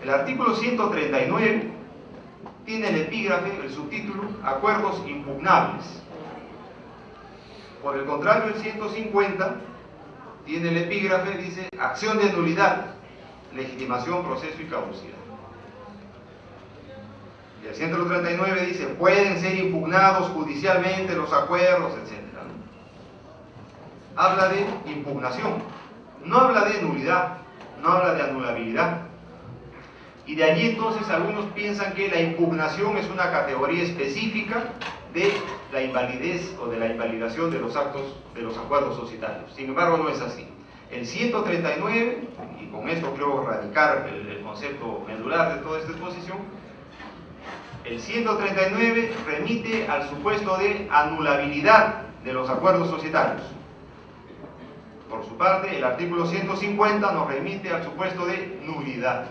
El artículo 139 tiene el epígrafe, el subtítulo, acuerdos impugnables. Por el contrario, el 150 tiene el epígrafe, dice, acción de nulidad, legitimación, proceso y caducidad. Y el 139 dice, pueden ser impugnados judicialmente los acuerdos, etc. Habla de impugnación, no habla de nulidad, no habla de anulabilidad. Y de allí entonces algunos piensan que la impugnación es una categoría específica de la invalidez o de la invalidación de los actos, de los acuerdos societarios. Sin embargo, no es así. El 139, y con esto creo radicar el concepto medular de toda esta exposición, el 139 remite al supuesto de anulabilidad de los acuerdos societarios. Por su parte, el artículo 150 nos remite al supuesto de nulidad.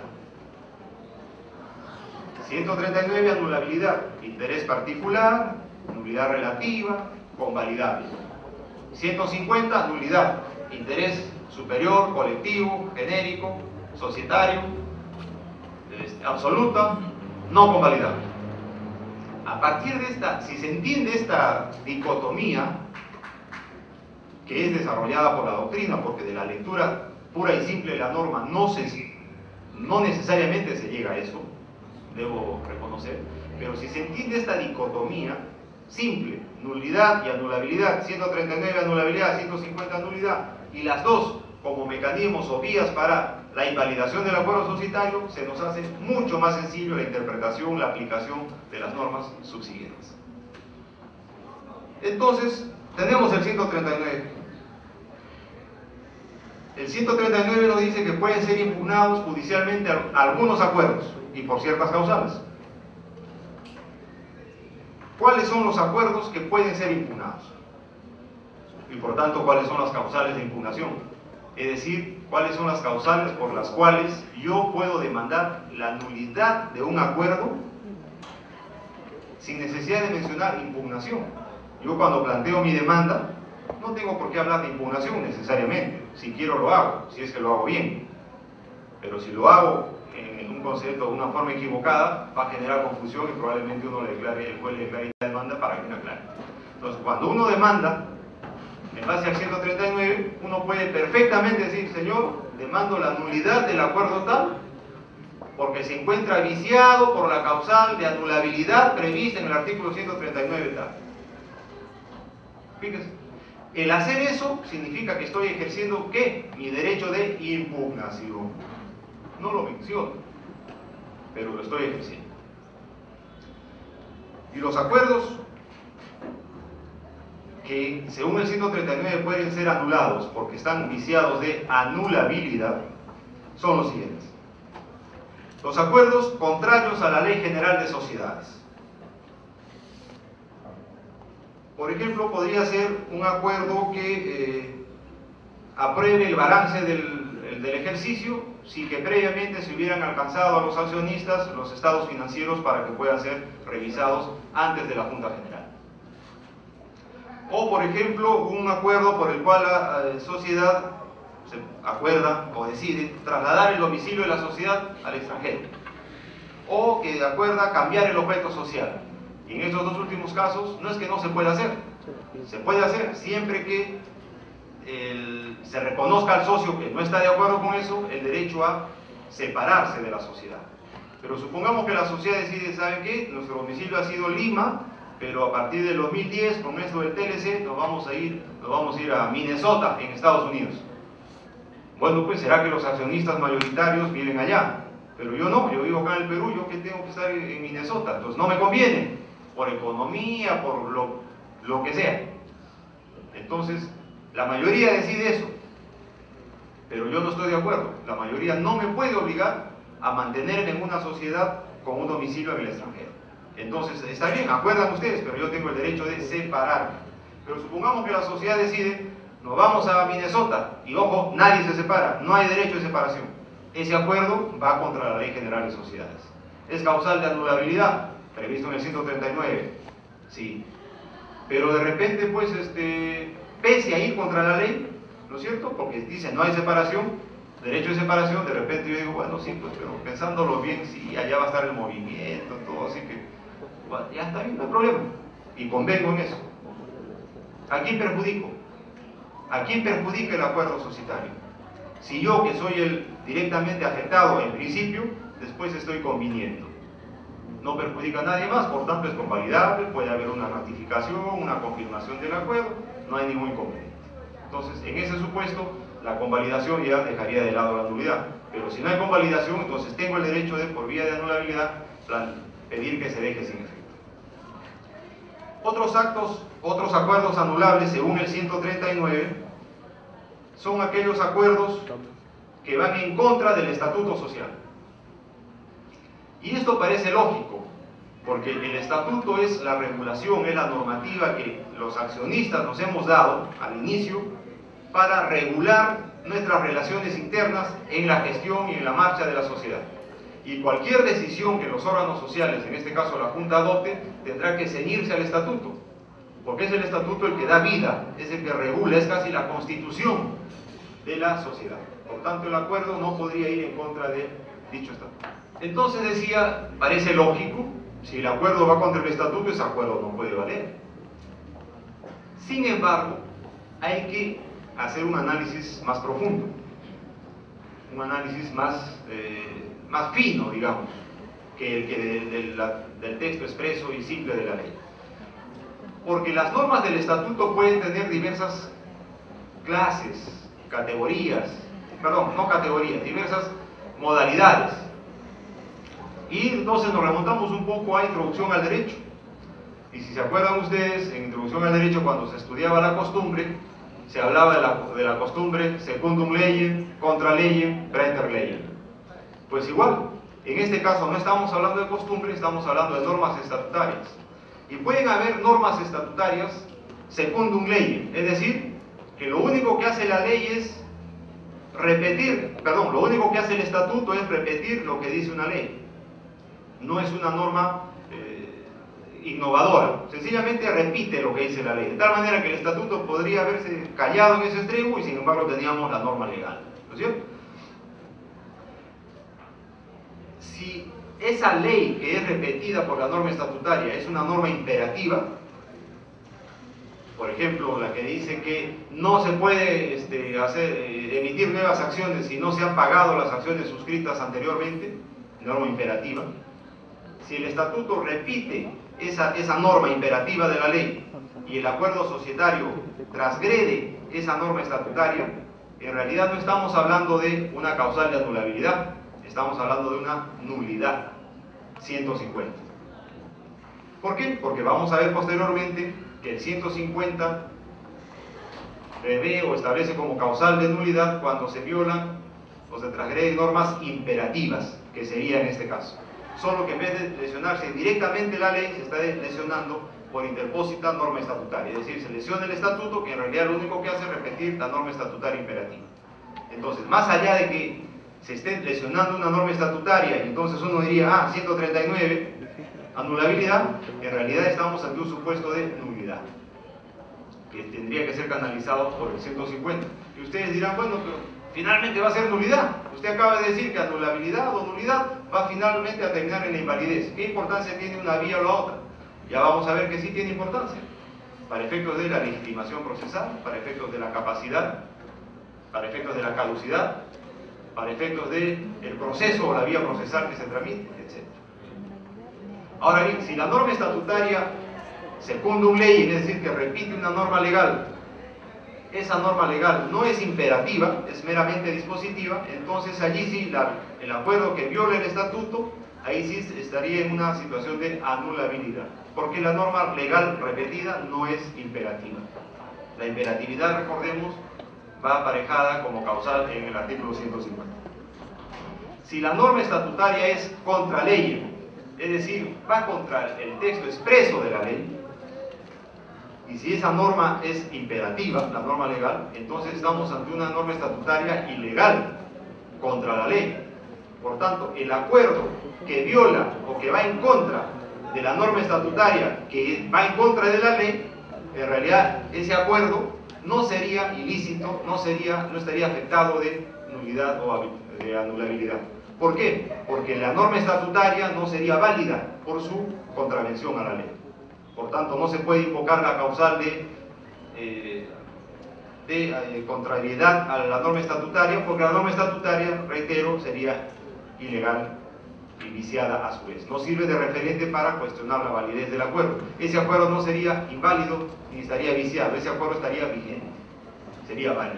139, anulabilidad, interés particular, nulidad relativa, convalidable. 150, nulidad, interés superior, colectivo, genérico, societario, absoluta, no convalidable. A partir de esta, si se entiende esta dicotomía, que es desarrollada por la doctrina, porque de la lectura pura y simple de la norma no necesariamente se llega a eso, debo reconocer, pero si se entiende esta dicotomía simple, nulidad y anulabilidad, 139 anulabilidad, 150 nulidad, y las dos como mecanismos o vías para la invalidación del acuerdo societario, se nos hace mucho más sencillo la interpretación, la aplicación de las normas subsiguientes. Entonces, tenemos el 139. El 139 nos dice que pueden ser impugnados judicialmente algunos acuerdos y por ciertas causales. ¿Cuáles son los acuerdos que pueden ser impugnados? Y por tanto, ¿cuáles son las causales de impugnación? Es decir, ¿cuáles son las causales por las cuales yo puedo demandar la nulidad de un acuerdo sin necesidad de mencionar impugnación? Yo cuando planteo mi demanda, no tengo por qué hablar de impugnación necesariamente. Si quiero lo hago, si es que lo hago bien. Pero si lo hago en un concepto, de una forma equivocada, va a generar confusión y probablemente uno le declare, el juez le declare la demanda para que no aclare. Entonces, cuando uno demanda, en base al 139, uno puede perfectamente decir, señor, demando la nulidad del acuerdo tal, porque se encuentra viciado por la causal de anulabilidad prevista en el artículo 139 tal. Fíjense, el hacer eso significa que estoy ejerciendo, ¿qué? Mi derecho de impugnación. No lo menciono, pero lo estoy ejerciendo. Y los acuerdos que según el 139 pueden ser anulados porque están viciados de anulabilidad son los siguientes. Los acuerdos contrarios a la Ley General de Sociedades. Por ejemplo, podría ser un acuerdo que apruebe el balance del ejercicio sin que previamente se hubieran alcanzado a los accionistas los estados financieros para que puedan ser revisados antes de la Junta General. O, por ejemplo, un acuerdo por el cual la sociedad se acuerda o decide trasladar el domicilio de la sociedad al extranjero. O que acuerda cambiar el objeto social. Y en estos dos últimos casos, no es que no se pueda hacer. Se puede hacer siempre que se reconozca al socio que no está de acuerdo con eso, el derecho a separarse de la sociedad. Pero supongamos que la sociedad decide, ¿saben qué? Nuestro domicilio ha sido Lima, pero a partir del 2010, con esto del TLC, nos vamos a ir a Minnesota, en Estados Unidos. Bueno, pues será que los accionistas mayoritarios viven allá, pero yo no, yo vivo acá en el Perú, yo que tengo que estar en Minnesota, entonces no me conviene, por economía, por lo que sea. Entonces, la mayoría decide eso, pero yo no estoy de acuerdo. La mayoría no me puede obligar a mantenerme en una sociedad con un domicilio en el extranjero. Entonces, está bien, acuerdan ustedes, pero yo tengo el derecho de separarme. Pero supongamos que la sociedad decide, nos vamos a Minnesota, y ojo, nadie se separa, no hay derecho de separación. Ese acuerdo va contra la Ley General de Sociedades. Es causal de anulabilidad, previsto en el 139, sí. Pero de repente, pues, pese a ir contra la ley, ¿no es cierto? Porque dice no hay separación, derecho de separación, de repente yo digo, bueno, sí, pues, pero pensándolo bien, sí, allá va a estar el movimiento, todo, así que, bueno, ya está bien, no hay problema, y convengo en eso. ¿A quién perjudico? ¿A quién perjudica el acuerdo societario? Si yo, que soy el directamente afectado en principio, después estoy conviniendo. No perjudica a nadie más, por tanto es convalidable, puede haber una ratificación, una confirmación del acuerdo, no hay ningún inconveniente. Entonces, en ese supuesto, la convalidación ya dejaría de lado la nulidad. Pero si no hay convalidación, entonces tengo el derecho de, por vía de anulabilidad, pedir que se deje sin efecto. Otros acuerdos anulables, según el 139, son aquellos acuerdos que van en contra del estatuto social. Y esto parece lógico, porque el estatuto es la regulación, es la normativa que los accionistas nos hemos dado al inicio para regular nuestras relaciones internas en la gestión y en la marcha de la sociedad. Y cualquier decisión que los órganos sociales, en este caso la Junta, adopte, tendrá que ceñirse al estatuto, porque es el estatuto el que da vida, es el que regula, es casi la constitución de la sociedad. Por tanto, el acuerdo no podría ir en contra de dicho estatuto. Entonces decía, parece lógico, si el acuerdo va contra el estatuto, ese acuerdo no puede valer. Sin embargo, hay que hacer un análisis más profundo, un análisis más fino, digamos, que el que del texto expreso y simple de la ley. Porque las normas del estatuto pueden tener diversas clases, diversas modalidades. Y entonces nos remontamos un poco a Introducción al Derecho. Y si se acuerdan ustedes, en Introducción al Derecho, cuando se estudiaba la costumbre, se hablaba de la costumbre secundum leyem, contra leyem, praeter leyem. Pues igual, en este caso no estamos hablando de costumbre, estamos hablando de normas estatutarias. Y pueden haber normas estatutarias secundum leyem, es decir, que lo único que hace la ley es lo único que hace el estatuto es repetir lo que dice una ley. No es una norma innovadora, sencillamente repite lo que dice la ley, de tal manera que el estatuto podría haberse callado en ese extremo y sin embargo teníamos la norma legal, ¿no es cierto? Si esa ley que es repetida por la norma estatutaria es una norma imperativa, por ejemplo, la que dice que no se puede emitir nuevas acciones si no se han pagado las acciones suscritas anteriormente, norma imperativa. Si el estatuto repite esa norma imperativa de la ley y el acuerdo societario transgrede esa norma estatutaria, en realidad no estamos hablando de una causal de anulabilidad, estamos hablando de una nulidad 150. ¿Por qué? Porque vamos a ver posteriormente que el 150 prevé o establece como causal de nulidad cuando se violan o se transgreden normas imperativas, que sería en este caso. Solo que en vez de lesionarse directamente la ley, se está lesionando por interpósita norma estatutaria. Es decir, se lesiona el estatuto, que en realidad lo único que hace es repetir la norma estatutaria imperativa. Entonces, más allá de que se esté lesionando una norma estatutaria, y entonces uno diría, 139, anulabilidad, en realidad estamos ante un supuesto de nulidad, que tendría que ser canalizado por el 150. Y ustedes dirán, bueno, pero finalmente va a ser nulidad. Usted acaba de decir que anulabilidad o nulidad va finalmente a terminar en la invalidez. ¿Qué importancia tiene una vía o la otra? Ya vamos a ver que sí tiene importancia. Para efectos de la legitimación procesal, para efectos de la capacidad, para efectos de la caducidad, para efectos del proceso o la vía procesal que se tramite, etc. Ahora bien, si la norma estatutaria secundum leyem, es decir, que repite una norma legal, esa norma legal no es imperativa, es meramente dispositiva, entonces allí sí el acuerdo que viola el estatuto, ahí sí estaría en una situación de anulabilidad, porque la norma legal repetida no es imperativa. La imperatividad, recordemos, va aparejada como causal en el artículo 150. Si la norma estatutaria es contra ley, es decir, va contra el texto expreso de la ley, y si esa norma es imperativa, la norma legal, entonces estamos ante una norma estatutaria ilegal contra la ley. Por tanto, el acuerdo que viola o que va en contra de la norma estatutaria, que va en contra de la ley, en realidad ese acuerdo no sería ilícito, no estaría afectado de nulidad o de anulabilidad. ¿Por qué? Porque la norma estatutaria no sería válida por su contravención a la ley. Por tanto, no se puede invocar la causal de contrariedad a la norma estatutaria, porque la norma estatutaria, reitero, sería ilegal y viciada a su vez. No sirve de referente para cuestionar la validez del acuerdo. Ese acuerdo no sería inválido ni estaría viciado, ese acuerdo estaría vigente, sería válido.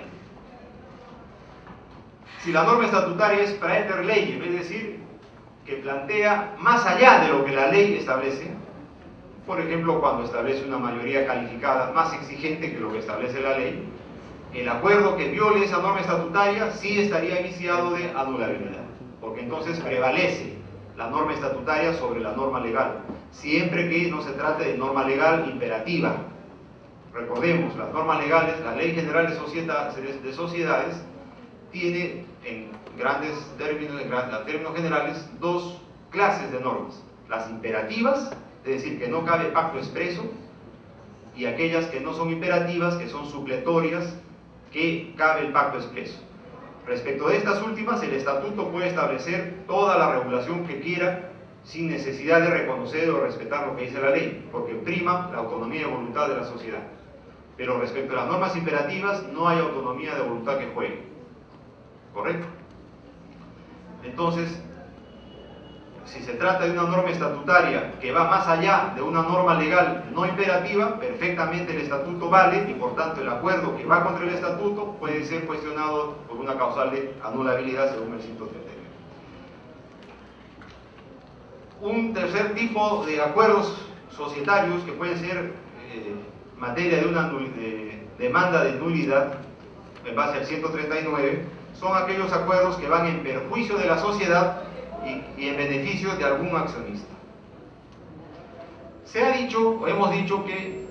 Si la norma estatutaria es praeter leyem, es decir, que plantea más allá de lo que la ley establece, por ejemplo, cuando establece una mayoría calificada más exigente que lo que establece la ley, el acuerdo que viole esa norma estatutaria sí estaría viciado de anulabilidad, porque entonces prevalece la norma estatutaria sobre la norma legal, siempre que no se trate de norma legal imperativa. Recordemos, las normas legales, la Ley General de Sociedades, tiene en grandes términos, en términos generales, dos clases de normas: las imperativas, es decir, que no cabe pacto expreso, y aquellas que no son imperativas, que son supletorias, que cabe el pacto expreso. Respecto de estas últimas, el estatuto puede establecer toda la regulación que quiera sin necesidad de reconocer o respetar lo que dice la ley, porque prima la autonomía de voluntad de la sociedad. Pero respecto a las normas imperativas, no hay autonomía de voluntad que juegue. ¿Correcto? Entonces, si se trata de una norma estatutaria que va más allá de una norma legal no imperativa, perfectamente el estatuto vale, y por tanto el acuerdo que va contra el estatuto puede ser cuestionado por una causal de anulabilidad según el 139. Un tercer tipo de acuerdos societarios que pueden ser materia de una demanda de nulidad en base al 139 son aquellos acuerdos que van en perjuicio de la sociedad y en beneficio de algún accionista. Se ha dicho, o hemos dicho que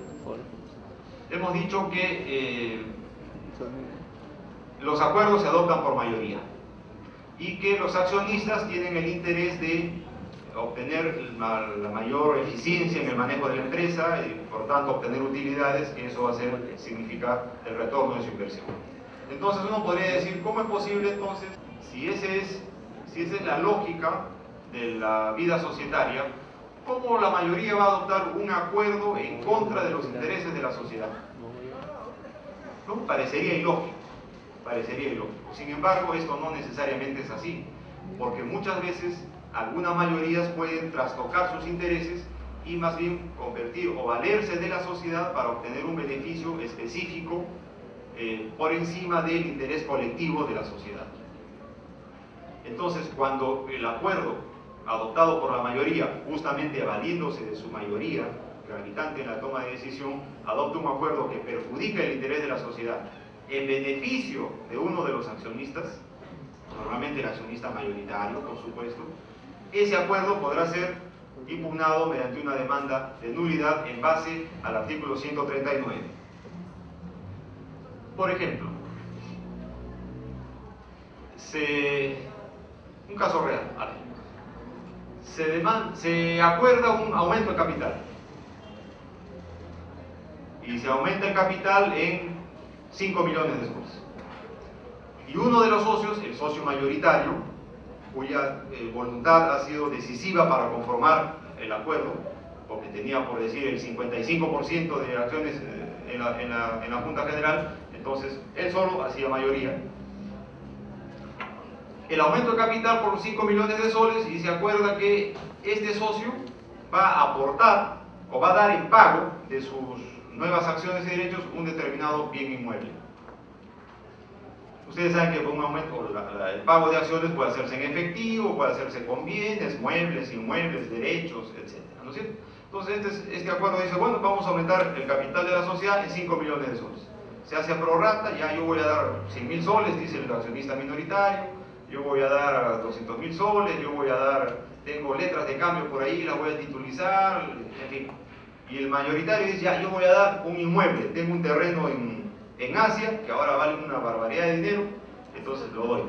los acuerdos se adoptan por mayoría y que los accionistas tienen el interés de obtener la mayor eficiencia en el manejo de la empresa y por tanto obtener utilidades, que eso va a significar el retorno de su inversión. Entonces uno podría decir, ¿cómo es posible entonces, si esa es la lógica de la vida societaria, cómo la mayoría va a adoptar un acuerdo en contra de los intereses de la sociedad? ¿No? Parecería ilógico. Sin embargo, esto no necesariamente es así, porque muchas veces algunas mayorías pueden trastocar sus intereses y más bien convertir o valerse de la sociedad para obtener un beneficio específico por encima del interés colectivo de la sociedad. Entonces, cuando el acuerdo adoptado por la mayoría, justamente valiéndose de su mayoría gravitante en la toma de decisión, adopta un acuerdo que perjudica el interés de la sociedad en beneficio de uno de los accionistas, normalmente el accionista mayoritario, por supuesto, ese acuerdo podrá ser impugnado mediante una demanda de nulidad en base al artículo 139. Por ejemplo, un caso real, se acuerda un aumento de capital y se aumenta el capital en 5 millones de soles, y uno de los socios, el socio mayoritario, cuya voluntad ha sido decisiva para conformar el acuerdo, porque tenía, por decir, el 55% de acciones en la Junta General, entonces él solo hacía mayoría. El aumento de capital por los 5 millones de soles, y se acuerda que este socio va a aportar o va a dar en pago de sus nuevas acciones y derechos un determinado bien inmueble. Ustedes saben que por un aumento, el pago de acciones puede hacerse en efectivo, puede hacerse con bienes, muebles, inmuebles, derechos, etc. ¿No es cierto? Entonces este acuerdo dice, bueno, vamos a aumentar el capital de la sociedad en 5 millones de soles. Se hace a prorrata, ya yo voy a dar 100.000 soles, dice el accionista minoritario, yo voy a dar 200.000 soles, tengo letras de cambio por ahí, las voy a titulizar, en fin. Y el mayoritario dice, ya, yo voy a dar un inmueble, tengo un terreno en Asia, que ahora vale una barbaridad de dinero, entonces lo doy.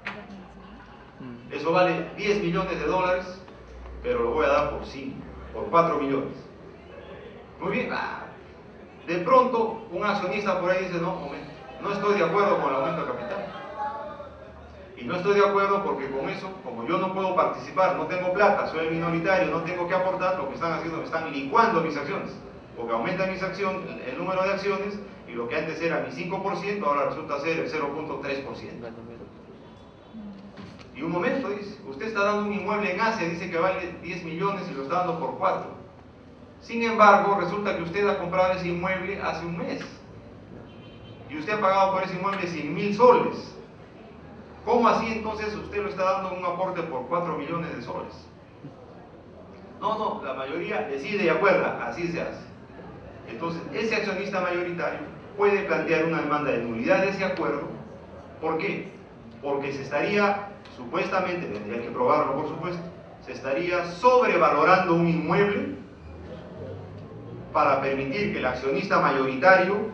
Eso vale 10 millones de dólares, pero lo voy a dar por 4 millones. Muy bien. De pronto, un accionista por ahí dice, no, momento, no estoy de acuerdo con el aumento de capital. Y no estoy de acuerdo porque con eso, como yo no puedo participar, no tengo plata, soy el minoritario, no tengo que aportar, lo que están haciendo, me están licuando mis acciones. Porque aumentan mis acciones, el número de acciones, y lo que antes era mi 5%, ahora resulta ser el 0.3%. Y un momento, dice, usted está dando un inmueble en Asia, dice que vale 10 millones y lo está dando por 4. Sin embargo, resulta que usted ha comprado ese inmueble hace un mes. Y usted ha pagado por ese inmueble 100.000 soles. ¿Cómo así entonces usted lo está dando un aporte por 4 millones de soles? No, la mayoría decide y acuerda, así se hace. Entonces, ese accionista mayoritario puede plantear una demanda de nulidad de ese acuerdo. ¿Por qué? Porque se estaría, supuestamente, tendría que probarlo por supuesto, se estaría sobrevalorando un inmueble para permitir que el accionista mayoritario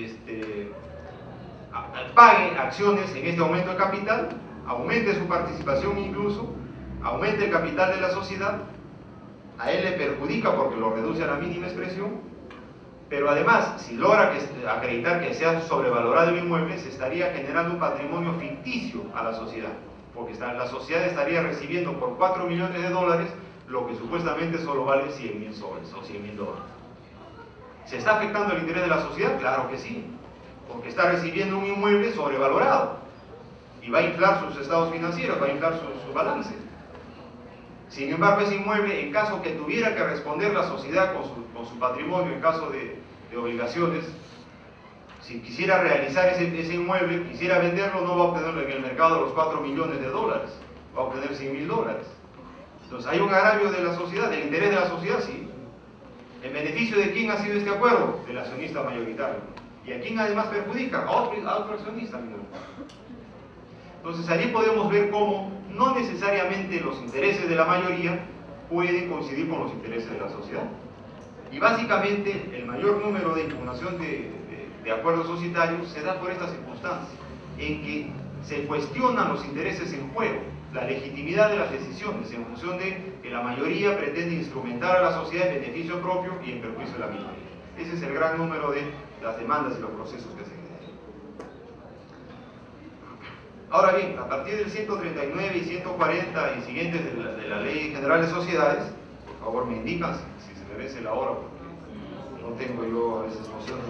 pague acciones en este aumento de capital, aumente su participación incluso, aumente el capital de la sociedad, a él le perjudica porque lo reduce a la mínima expresión, pero además, si logra acreditar que se ha sobrevalorado el inmueble, se estaría generando un patrimonio ficticio a la sociedad, porque la sociedad estaría recibiendo por 4 millones de dólares lo que supuestamente solo vale 100.000 soles o 100.000 dólares. ¿Se está afectando el interés de la sociedad? Claro que sí, porque está recibiendo un inmueble sobrevalorado y va a inflar sus estados financieros, va a inflar su balance. Sin embargo, ese inmueble, en caso que tuviera que responder la sociedad con su patrimonio, en caso de obligaciones, si quisiera realizar ese inmueble, quisiera venderlo, no va a obtenerlo en el mercado los 4 millones de dólares, va a obtener 100.000 dólares. Entonces, ¿hay un agravio de la sociedad, del interés de la sociedad? Sí. ¿En beneficio de quién ha sido este acuerdo? Del accionista mayoritario. ¿Y a quién además perjudica? A otro accionista minoritario. Entonces allí podemos ver cómo no necesariamente los intereses de la mayoría pueden coincidir con los intereses de la sociedad. Y básicamente el mayor número de impugnación de acuerdos societarios se da por esta circunstancia, en que se cuestionan los intereses en juego, la legitimidad de las decisiones, en función de que la mayoría pretende instrumentar a la sociedad en beneficio propio y en perjuicio de la minoría. Ese es el gran número de las demandas y los procesos que se generan. Ahora bien, a partir del 139 y 140 y siguientes de la Ley General de Sociedades, por favor me indican si se me vence la hora, porque no tengo yo a veces nociones.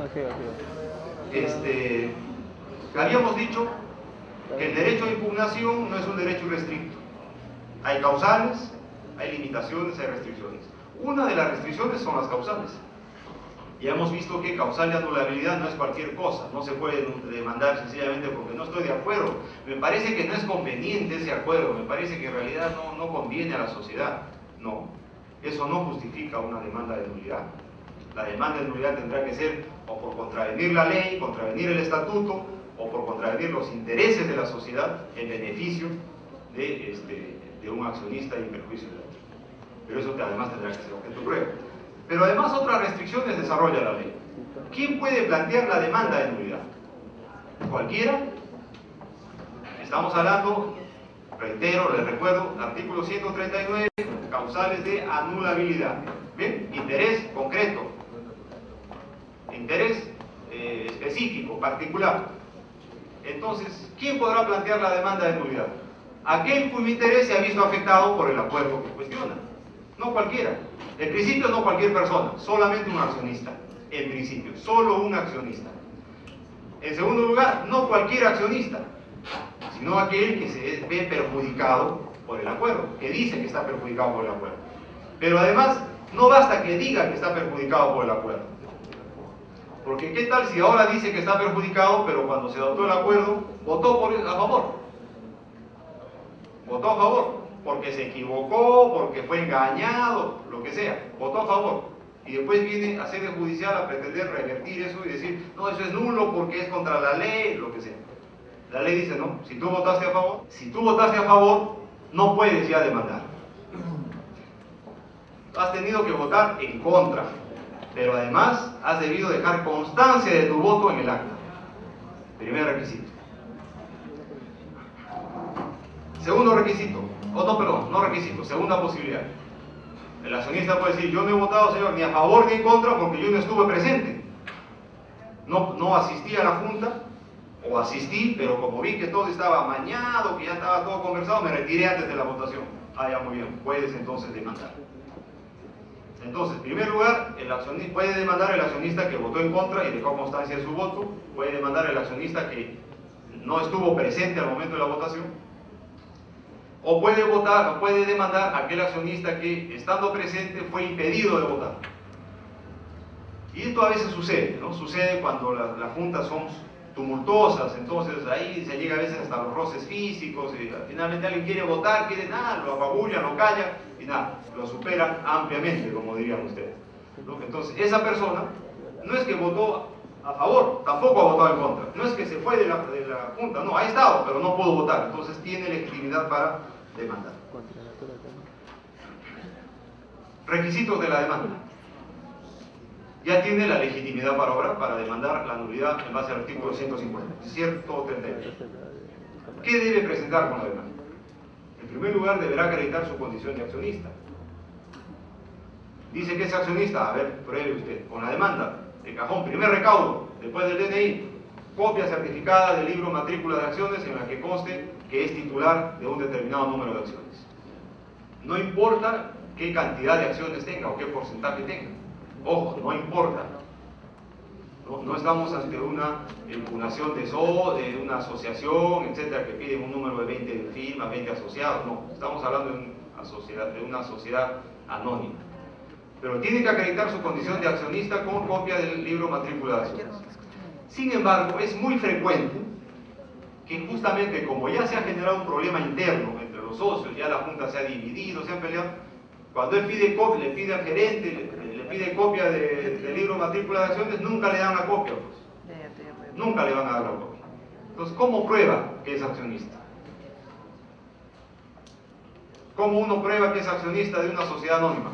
Habíamos dicho que el derecho a impugnación no es un derecho irrestricto. Hay causales, hay limitaciones, hay restricciones. Una de las restricciones son las causales. Ya hemos visto que causal de anulabilidad no es cualquier cosa, no se puede demandar sencillamente porque no estoy de acuerdo. Me parece que no es conveniente ese acuerdo, me parece que en realidad no conviene a la sociedad. No, eso no justifica una demanda de nulidad. La demanda de nulidad tendrá que ser o por contravenir la ley, contravenir el estatuto, o por contravenir los intereses de la sociedad en beneficio de un accionista y en perjuicio de otro. Pero eso además tendrá que ser objeto de prueba. Pero además otras restricciones desarrolla la ley. ¿Quién puede plantear la demanda de nulidad? ¿Cualquiera? Estamos hablando, reitero, les recuerdo, artículo 139, causales de anulabilidad. ¿Bien? Interés concreto, interés específico, particular. Entonces, ¿quién podrá plantear la demanda de nulidad? Aquel cuyo interés se ha visto afectado por el acuerdo que cuestiona. No cualquiera. En principio no cualquier persona, solamente un accionista. En principio, solo un accionista. En segundo lugar, no cualquier accionista, sino aquel que se ve perjudicado por el acuerdo, que dice que está perjudicado por el acuerdo. Pero además, no basta que diga que está perjudicado por el acuerdo. Porque ¿qué tal si ahora dice que está perjudicado, pero cuando se adoptó el acuerdo, votó a favor? Votó a favor, porque se equivocó, porque fue engañado, lo que sea, votó a favor. Y después viene a sede judicial a pretender revertir eso y decir, no, eso es nulo porque es contra la ley, lo que sea. La ley dice, no, si tú votaste a favor, no puedes ya demandar. Has tenido que votar en contra, pero además has debido dejar constancia de tu voto en el acta. Primer requisito. Segundo requisito, no requisito, segunda posibilidad. El accionista puede decir, yo no he votado, señor, ni a favor ni en contra porque yo no estuve presente. No asistí a la junta, o asistí, pero como vi que todo estaba amañado, que ya estaba todo conversado, me retiré antes de la votación. Ah, ya, muy bien, puedes entonces demandar. Entonces, en primer lugar, el accionista, puede demandar el accionista que votó en contra y dejó constancia de su voto, puede demandar el accionista que no estuvo presente al momento de la votación, o puede demandar a aquel accionista que, estando presente, fue impedido de votar. Y esto a veces sucede, ¿no? Sucede cuando las juntas son tumultuosas, entonces ahí se llega a veces hasta los roces físicos, y finalmente alguien quiere votar, quiere nada, lo apabullan, lo callan, y nada, lo superan ampliamente, como dirían ustedes, ¿no? Entonces, esa persona no es que votó a favor, tampoco ha votado en contra, no es que se fue de la junta, no, ha estado, pero no pudo votar, entonces tiene legitimidad para demandar. Requisitos de la demanda. Ya tiene la legitimidad para obrar, para demandar la nulidad en base al artículo 150, cierto 38. ¿Qué debe presentar con la demanda? En primer lugar, deberá acreditar su condición de accionista. Dice que es accionista, a ver, pruebe usted, con la demanda, de cajón, primer recaudo, después del DNI, copia certificada del libro matrícula de acciones en la que conste que es titular de un determinado número de acciones. No importa qué cantidad de acciones tenga o qué porcentaje tenga. Ojo, no importa. No estamos ante una impugnación de de una asociación, etcétera, que piden un número de 20 firmas, 20 asociados. No, estamos hablando de una sociedad anónima. Pero tiene que acreditar su condición de accionista con copia del libro matrícula de acciones. Sin embargo, es muy frecuente que justamente como ya se ha generado un problema interno entre los socios, ya la junta se ha dividido, se han peleado, cuando él pide copia, le pide al gerente, le pide copia del libro matrícula de acciones, nunca le dan la copia, pues. Nunca le van a dar la copia. Entonces, ¿cómo prueba que es accionista? ¿Cómo uno prueba que es accionista de una sociedad anónima?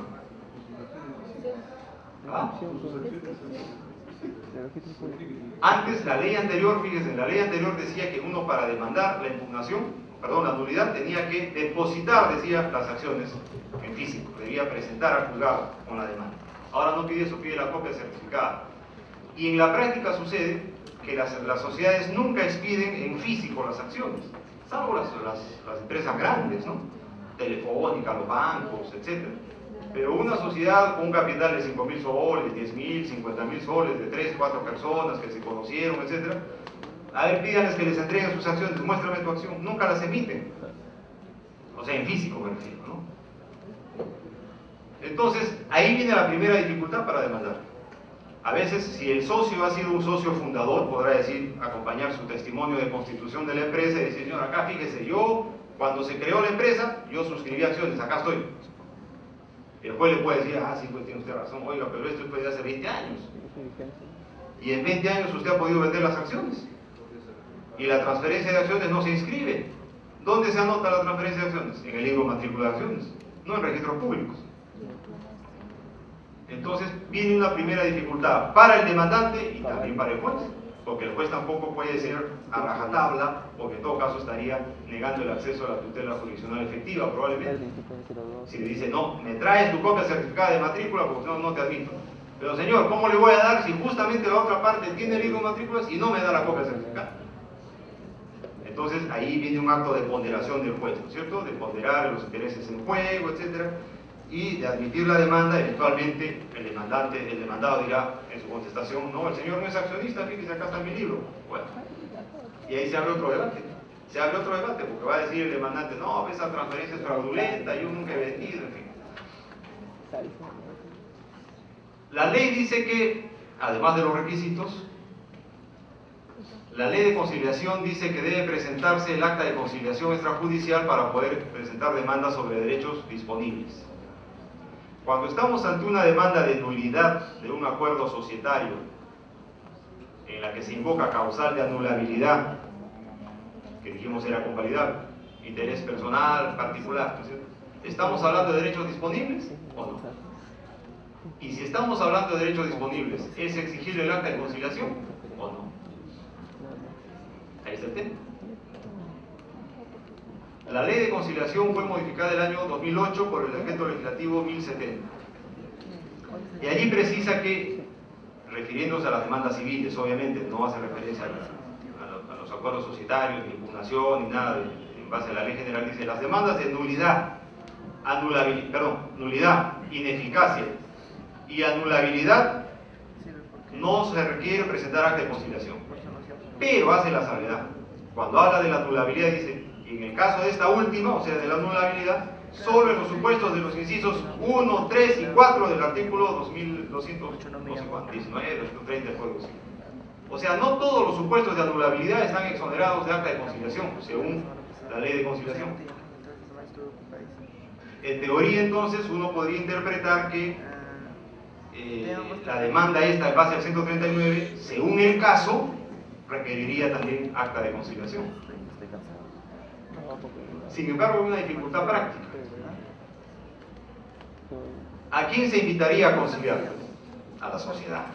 ¿Ah? Antes, la ley anterior, fíjense, la ley anterior decía que uno para demandar la impugnación, perdón, la nulidad, tenía que depositar, decía, las acciones en físico, debía presentar al juzgado con la demanda. Ahora no pide eso, pide la copia certificada. Y en la práctica sucede que las sociedades nunca expiden en físico las acciones, salvo las empresas grandes, ¿no? Telefónica, los bancos, etc. Pero una sociedad con un capital de 5.000 soles, 10.000, 50.000 soles, de 3, 4 personas que se conocieron, etc. A ver, pídanles que les entreguen sus acciones, muéstrame tu acción, nunca las emiten. O sea, en físico me refiero, ¿no? Entonces, ahí viene la primera dificultad para demandar. A veces, si el socio ha sido un socio fundador, podrá decir, acompañar su testimonio de constitución de la empresa y decir, señor, acá fíjese, yo, cuando se creó la empresa, yo suscribí acciones, acá estoy. El juez le puede decir, ah, sí, pues tiene usted razón, oiga, pero esto fue de hace 20 años. Y en 20 años usted ha podido vender las acciones. Y la transferencia de acciones no se inscribe. ¿Dónde se anota la transferencia de acciones? En el libro matrícula de acciones, no en registros públicos. Entonces viene una primera dificultad para el demandante y también para el juez, porque el juez tampoco puede ser a rajatabla, porque en todo caso estaría negando el acceso a la tutela jurisdiccional efectiva, probablemente. Si le dice, no, me traes tu copia certificada de matrícula, porque no te admito. Pero señor, ¿cómo le voy a dar si justamente la otra parte tiene el libro de matrículas y no me da la copia certificada? Entonces ahí viene un acto de ponderación del juez, ¿no es cierto? De ponderar los intereses en juego, etcétera, y de admitir la demanda. Eventualmente el demandado dirá en su contestación, no, el señor no es accionista, fíjese, acá está mi libro. Bueno, y ahí se abre otro debate. Se abre otro debate porque va a decir el demandante, no, esa transferencia es fraudulenta, yo nunca he vendido, en fin. La ley dice que, además de los requisitos, la ley de conciliación dice que debe presentarse el acta de conciliación extrajudicial para poder presentar demandas sobre derechos disponibles. Cuando estamos ante una demanda de nulidad de un acuerdo societario en la que se invoca causal de anulabilidad, que dijimos era convalidable, interés personal, particular, ¿no es cierto? ¿Estamos hablando de derechos disponibles o no? Y si estamos hablando de derechos disponibles, ¿es exigible el acta de conciliación o no? Ahí está el tema. La ley de conciliación fue modificada el año 2008 por el decreto legislativo 1070. Y allí precisa que, refiriéndose a las demandas civiles, obviamente, no hace referencia a los acuerdos societarios, ni impugnación, ni nada en base a la ley general, dice las demandas de nulidad, nulidad, ineficacia y anulabilidad no se requiere presentar acta de conciliación, pero hace la salvedad. Cuando habla de la anulabilidad dice, y en el caso de esta última, o sea de la anulabilidad, solo en los supuestos de los incisos 1, 3 y 4 del artículo 2219, 230 del Código Civil. O sea, no todos los supuestos de anulabilidad están exonerados de acta de conciliación, según la ley de conciliación. En teoría, entonces, uno podría interpretar que la demanda esta en base al 139, según el caso, requeriría también acta de conciliación. Sin embargo, hay una dificultad práctica. ¿A quién se invitaría a conciliar? A la sociedad.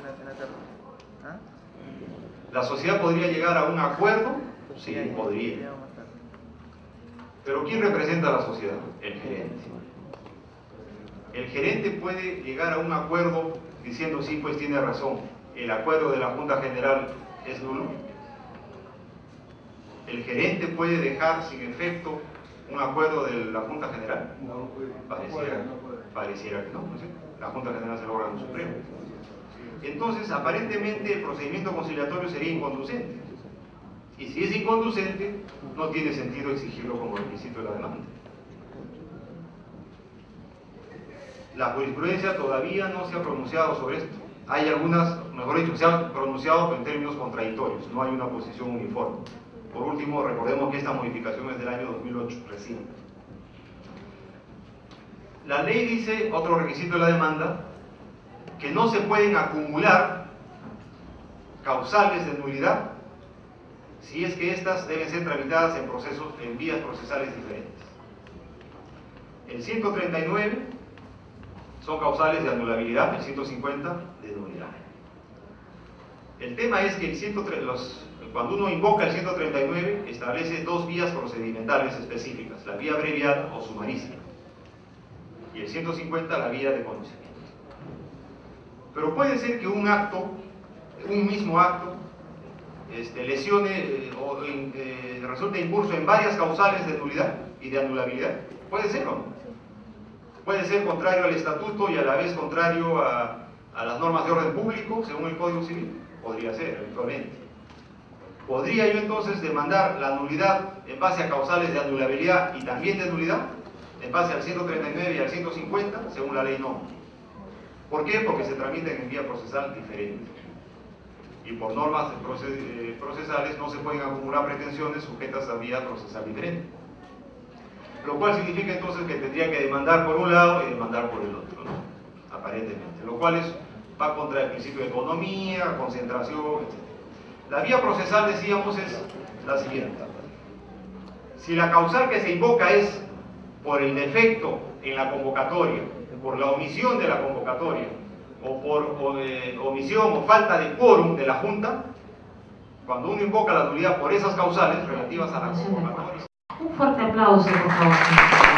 ¿La sociedad podría llegar a un acuerdo? Sí, podría. ¿Pero quién representa a la sociedad? El gerente. El gerente puede llegar a un acuerdo diciendo, sí, pues tiene razón, el acuerdo de la Junta General es nulo. ¿El gerente puede dejar sin efecto un acuerdo de la Junta General? No puede. Pareciera que no, ¿no es cierto? La Junta General es el órgano supremo. Entonces, aparentemente el procedimiento conciliatorio sería inconducente. Y si es inconducente, no tiene sentido exigirlo como requisito de la demanda. La jurisprudencia todavía no se ha pronunciado sobre esto. Hay algunas, mejor dicho, se han pronunciado en términos contradictorios, no hay una posición uniforme. Por último, recordemos que esta modificación es del año 2008, recién. La ley dice, otro requisito de la demanda, que no se pueden acumular causales de nulidad si es que éstas deben ser tramitadas en vías procesales diferentes. El 139 son causales de anulabilidad, el 150 de nulidad. El tema es que cuando uno invoca el 139 establece dos vías procedimentales específicas, la vía abreviada o sumarísima, y el 150 la vía de conocimiento. Pero puede ser que un mismo acto, lesione o resulte incurso en varias causales de nulidad y de anulabilidad. Puede ser o no. Puede ser contrario al estatuto y a la vez contrario a las normas de orden público, según el Código Civil. Podría ser, eventualmente. ¿Podría yo entonces demandar la nulidad en base a causales de anulabilidad y también de nulidad? En base al 139 y al 150, según la ley no. ¿Por qué? Porque se tramitan en vía procesal diferente. Y por normas procesales no se pueden acumular pretensiones sujetas a vía procesal diferente. Lo cual significa entonces que tendría que demandar por un lado y demandar por el otro, ¿no? Aparentemente. Lo cual va contra el principio de economía, concentración, etc. La vía procesal, decíamos, es la siguiente. Si la causal que se invoca es por el defecto en la convocatoria, por la omisión de la convocatoria, o por omisión o falta de quórum de la Junta, cuando uno invoca la nulidad por esas causales relativas a la convocatoria. Un fuerte aplauso, por favor.